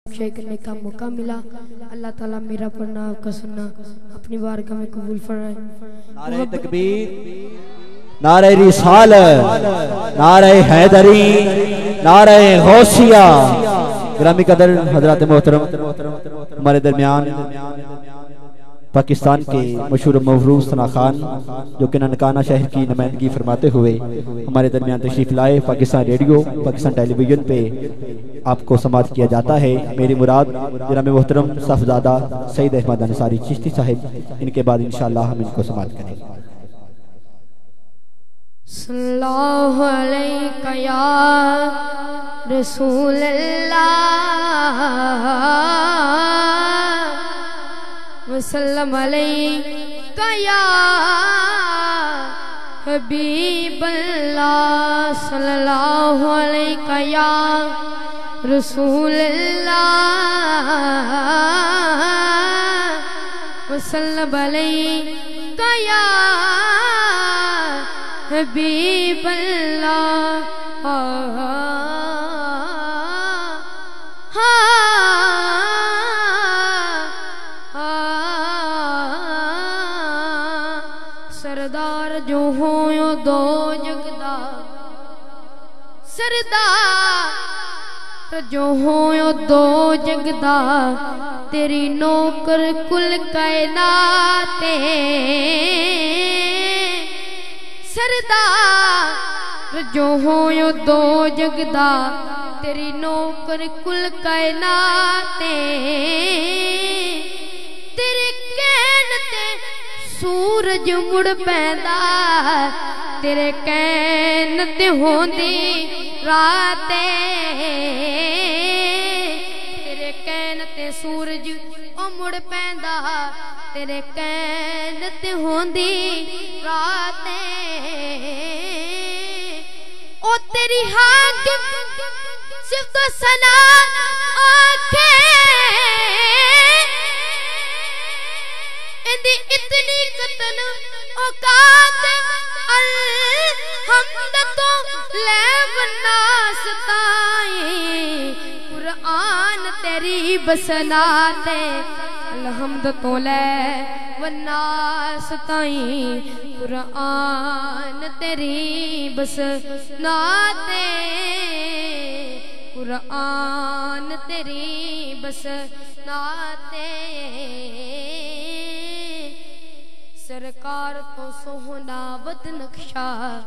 Share کرنے کا موقع ملا. اللہ تعالیٰ میرا پڑھنا آپ کا سننا اپنی بارگاہ میں قبول فرمائے. نعرہ تکبیر، نعرہ رسالت، نعرہ حیدری، نعرہ غوثیہ. گرامی قدر حضرات محترم، ہمارے درمیان پاکستان کے مشہور مفروض ثنا خان جو کہ ننکانہ شہر کی نمائندگی فرماتے ہوئے ہمارے درمیان تشریف لائے. Pakistan radio, Pakistan television پہ آپ کو سماعت کیا جاتا ہے. میری مراد جناب محترم صفزادہ سید احمد انصاری چشتی صاحب، ان کے بعد انشاءاللہ ہم ان کو سماعت کریں گے. صلی اللہ علیہ یا رسول اللہ وسلم علیہ یا حبیب اللہ. صلی اللہ علیہ یا رسول اللہ وسلم علیہ یا حبیب اللہ. سردار جو ہو دو جگدا، سردار جو ہو دو جگدا، تیری نوکر کل کائنات. سردار جو ہو دو جگدا، تیری نوکر کل کائنات. تیرے کہن تے سورج مڑ پیندا، تیرے کہن تے ہوندی رات. تیرے کہن تے سورج مڑ پیندا، تیرے کہن تے ہوندی رات. او تیری حاکم صفت و ثنا آنکھیں، اندی اتنی قطن اوقات. الحمد تو لے وناس تائیں، قرآن تیری بسنات. الحمد تو لے وناس تائیں، قرآن تیری بسنات. قرآن تیری بسنات. سرکار تو سوہنا ود نقشہ،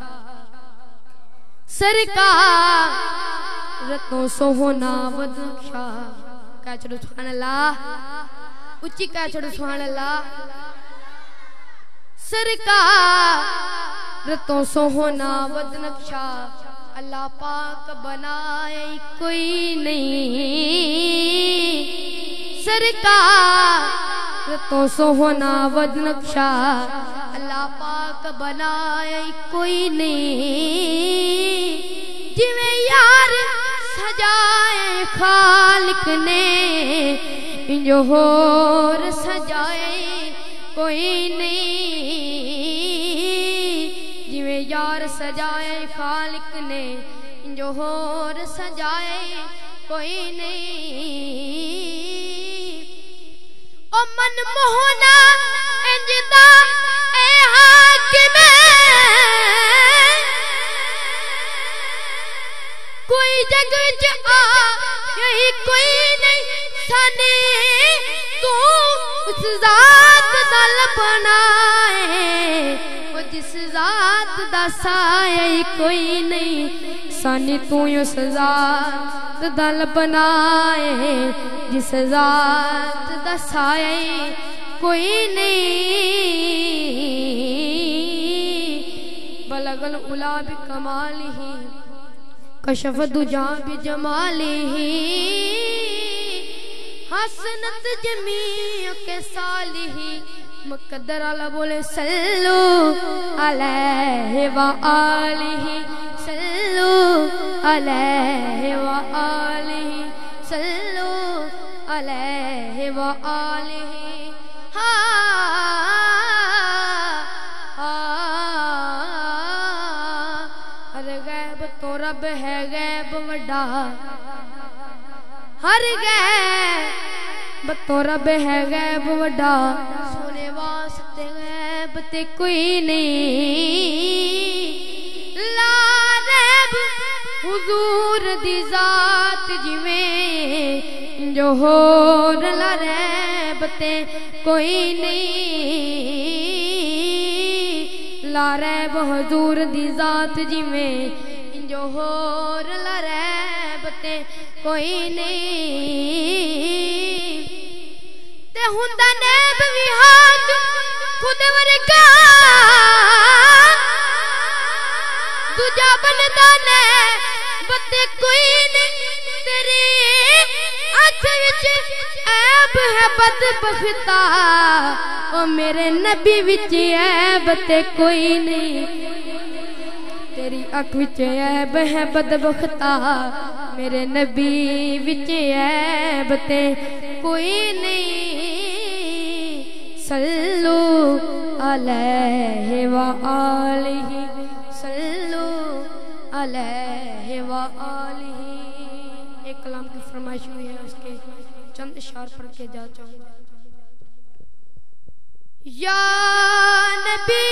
سرکار تو سوہنا ود نقشہ. کہہ چھڑو سبحان اللہ، اچھی کہہ چھڑو سبحان اللہ. سرکار تو سوہنا ود نقشہ، اللہ پاک بنائے کوئی نہیں. سرکار تو سوہنا ود نقشہ، اللہ پاک بنائے کوئی نہیں. جویں یار سجائے خالق نے، جو ہور سجائے کوئی نہیں. جویں یار سجائے خالق نے، جو ہور سجائے کوئی نہیں. او من موہنا انجدا اے حاکم، کوئی جگہ جا یہی کوئی نہیں. سانے تو اس ذات دل بنائے، وہ جس ذات دا سایہ کوئی نہیں. سانی تو اس ذات دل بنائے، جس ذات دا سایہ کوئی نہیں. بلغ العلا بکمالہ، کشف الدجا بجمالہ، حسنت جمیع کے صالح. مقدر اللہ بولے صلو علیہ وآلہ، صلو علیہ وآلہ، صلو علیہ وآلہ. ہر غیب تو رب ہے غیب وڈا، ہر غیب बतो रब है गैब वड्डा सोने वास्ते गैब ते कोई नहीं ला रैब हुजूर दी जात जिवें जो होर ला रैब ते कोई नहीं ला रैब हुजूर दी जात जिवें जो होर ला रैब ते कोई नहीं ते हुंदा नैब भी हाथ खुद वर्गा दूजा बनदा नैब ते कोई नहीं तेरी अख विच ऐब है बदबख्ता ओ मेरे नबी विच ऐब ते कोई नहीं तेरी अख विच ऐब है बदबख्ता मेरे नबी विच ऐब ते कोई नहीं सल्लू अलैहि व आलिहि सल्लू अलैहि व आलिहि। एक कलाम की फरमाइश हुई है उसके चंद इशार पढ़ के जा चाहूँगा। या नबी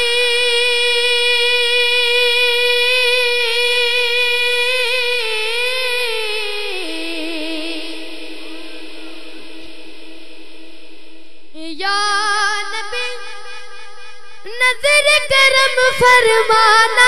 या नबी नजर करम फरमाना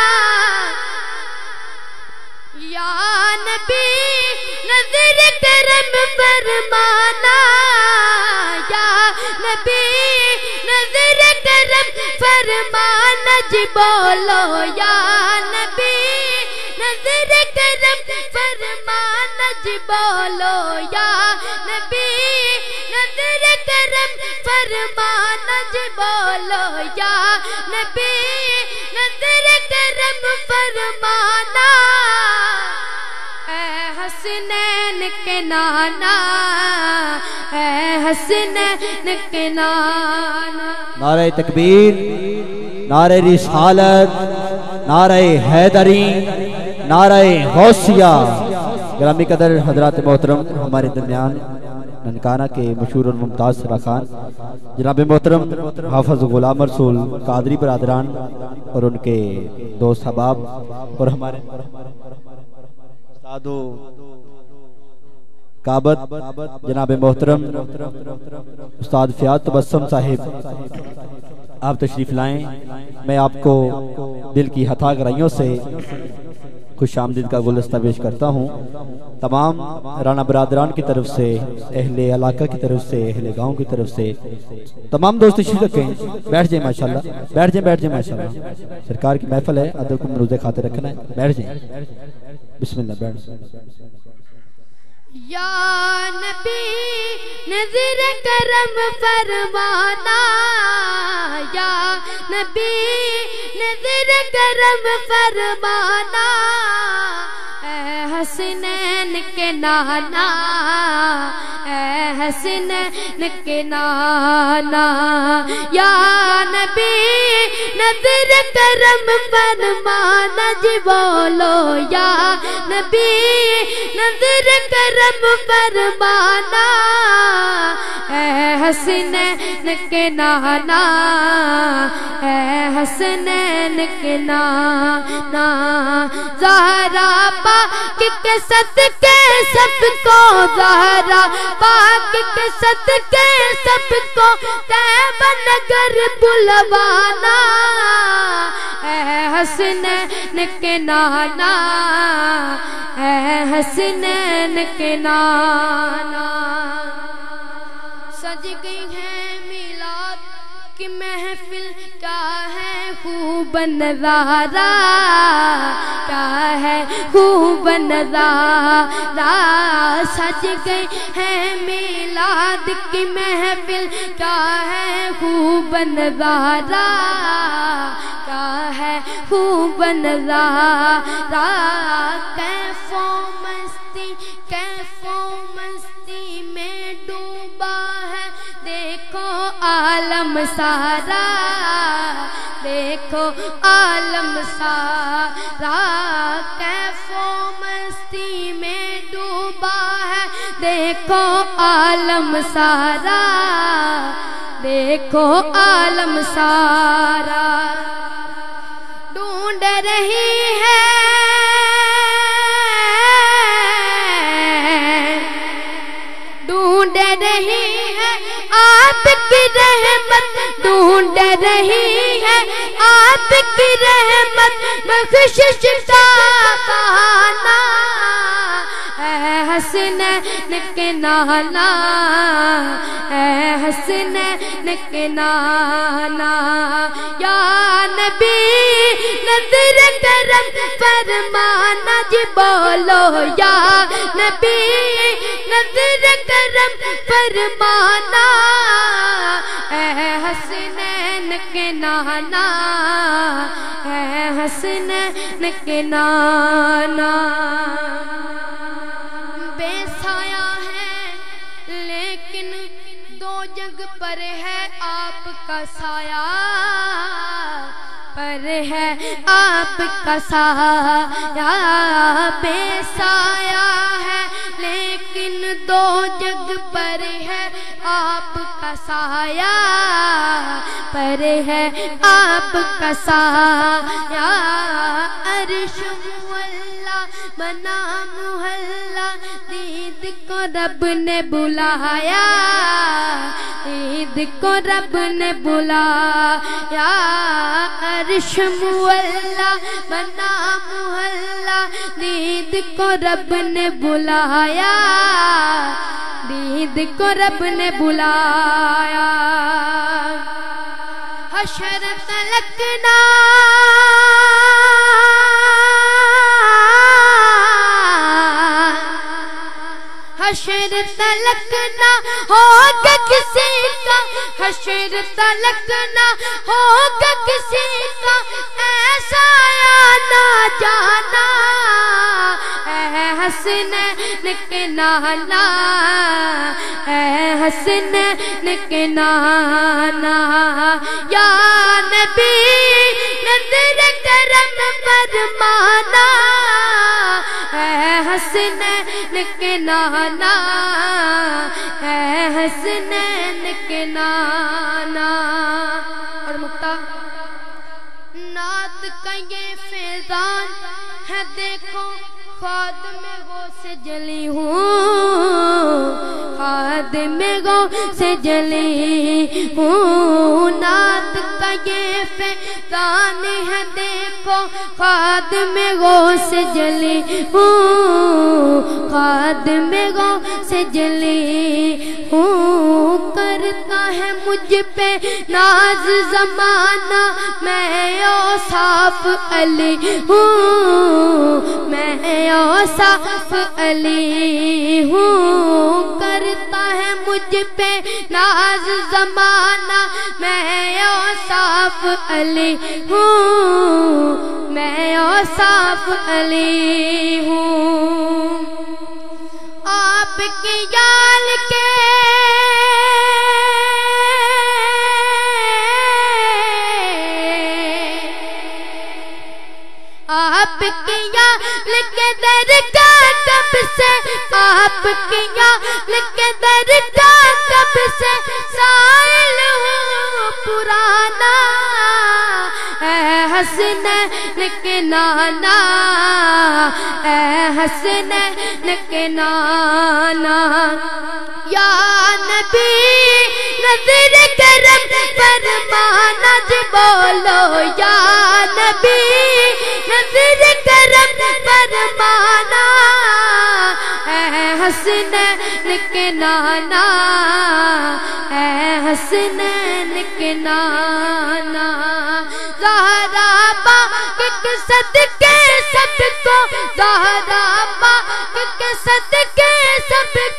या नबी नजर करम फरमाना या नबी नजर करम फरमाना जी बोलो या नबी नजर करम फरमाना जी बोलो या नबी नजर करम फरमाना जी बोलो या नबी नजर करम फरमाना ऐ हसनैन के नाना ऐ हसनैन के नाना। नारे तकबीर, नारे रिसालत, नारे हैदरी, नारे गौसिया। ग्रामी कदर हजरात मोहतरम हमारे दरमियान ननकाना के मशहूर और मुमताज़ सरा खान जनाब मोहतरम हाफिज़ गुलाम रसूल कादरी बरादरान और उनके दोस्त अहबाब और हमारे उस्तादो काबत जनाब मोहतरम उस्ताद फ़ियाज़ तबस्सुम साहिब आप तशरीफ़ लाएं। मैं आपको दिल की हथा गहराइयों से खुश आमदीद का गुलदस्ता पेश करता हूँ। तमाम राना बरादरान की तरफ से, अहले इलाका की तरफ से, अहले गांव की तरफ से तमाम दोस्त तशरीफ़ रखें। बैठ जाए माशाल्लाह, बैठ जाए माशाल्लाह। सरकार की महफिल है, अदब को मरूज़े खाते रखना है। बैठ जाए बिस्मिल्लाह। बैठ या नबी नजर करम फरमाना या नबी नजर करम फरमाना ऐ हसनैन के नाना ऐ हसनैन के नाना या नबी नजर करम फरमाना जी बोलो या नबी नजर करम फरमाना ऐ हसनैन के नाना ऐ हसनैन के नाना। ज़हरा पाक के सदके सबको ज़हरा पाक के सदके सबको तैबा नगर बुलवाना ऐ हसनैन के नाना ऐ हसनैन के नाना। सज गई है मिलाद की महफिल क्या है खूब नज़ारा क्या है खूब नज़ारा। सज गई है मिलाद की महफिल क्या है खूब नज़ारा क्या है खूब नज़ारा। कैफो मस्ती में डूबा है देखो आलम सारा देखो आलम सारा। कैफो मस्ती में डूबा है دیکھو عالم سارا، دیکھو عالم سارا ڈھونڈ رہی ہے، ڈھونڈ رہی ہے آپ کی رحمت، ڈھونڈ رہی ہے آپ کی رحمت، بخشش کا بہانہ اے حسنین کے نانا، اے حسنین کے نانا، یا نبی نظر کرم فرمانا جی بولو، یا نبی نظر کرم فرمانا، اے حسنین کے نانا، اے حسنین کے نانا۔ بے سایہ ہے لیکن دو جگ پر ہے آپ کا سایہ، پر ہے آپ کا سایہ، بے سایہ ہے لیکن دو جگ پر ہے آپ کا سایہ، پر ہے آپ کا سایہ، عرش مولا بنا محلہ، عید کو رب نے بلایا، عید کو رب نے بلایا، عرش مولا بنا محلہ، عید کو رب نے بلایا، عید کو رب نے بلایا، حشر تلکنا حشر تلک نہ ہوگا کسی کا، حشر تلک نہ ہوگا کسی کا ایسا یا نہ جانا، اے حسنین کے نانا، اے حسنین کے نانا، یا نبی نظر کرم فرمانا، اے حسنین کے نانا، اے حسنین کے نانا۔ اور مکتا نعت کا یہ فیضان ہے، دیکھو خادم غو سے جلی ہوں، خادم غو سے جلی ہوں، نعت کا یہ فیضان ہے، دیکھو خادم غو سے جلی ہوں، خادم غو سے جلی ہوں، کرتا ہے مجھ پہ ناز زمانہ، میں اوصاف علی ہوں، میں اوصاف علی ہوں، کرتا ہے مجھ پہ ناز زمانہ، میں اوصاف علی ہوں، میں اوصاف علی ہوں، آپ کی یال کے آپ کی یال کے در کا کب سے، آپ کی یال کے در کا کب سے سائل ہوں پرانا، اے حسنین کے نانا، اے حسنین کے نانا، یا نبی نظر کرم فرمانا جی بولو، یا نبی نظر کرم فرمانا، اے حسنین کے نانا، اے حسنین کے نانا، زہرا پاک کے صدقے سب کو، زہرا پاک کے صدقے سب